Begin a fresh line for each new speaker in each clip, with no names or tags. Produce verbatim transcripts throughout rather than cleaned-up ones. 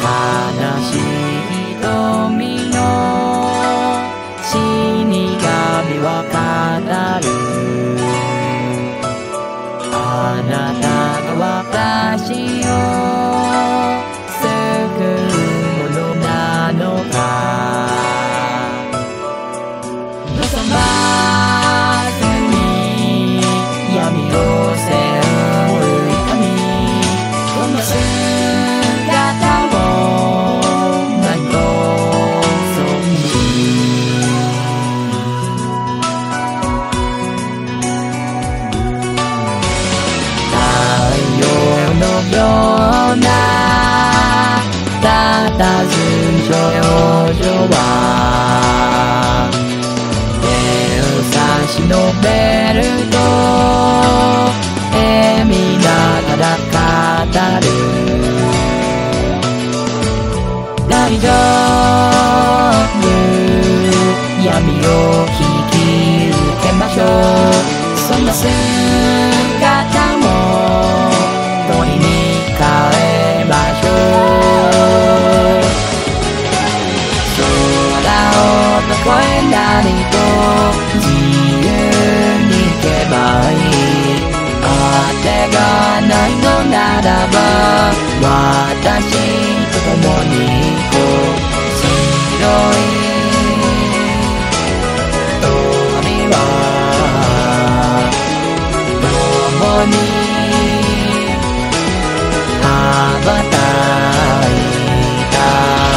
悲しい瞳の死神は語る。あなたが私を救うものなのか。望まずに闇を背負う神、この姿を何とそに太陽のような佇ん少女は手を差し伸べると笑みながら語る。大丈夫、闇を引き受けましょう。そんな姿も鳥に変えましょう。空をどこへ何と自由に行けばいい。当てがないのならば私と共に行こう。白い鳥は共に羽ばたいた。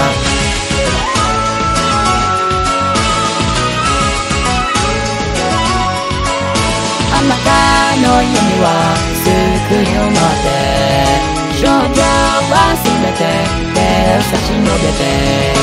あなたの夢は救いを待って、少女はすべて手を差し伸べて、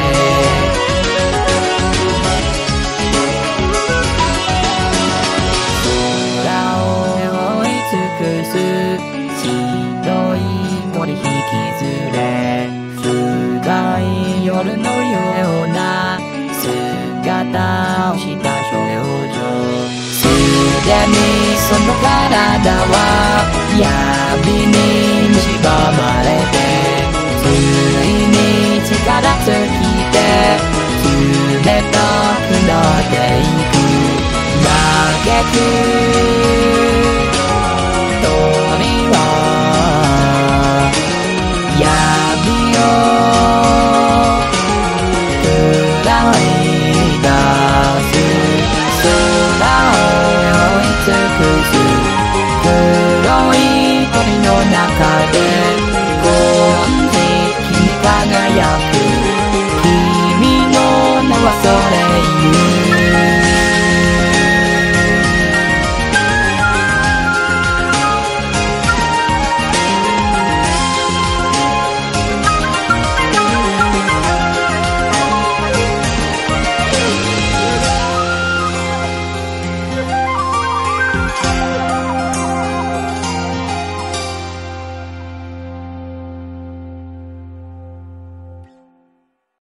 空を覆い尽くす白い森引きずれ、深い夜のような姿をした少女、すでにその体は闇に蝕まれて、ついに力尽きて冷たくなっていく。嘆く鳥は闇を喰らい出す。空を覆い尽くす黒い鳥の中で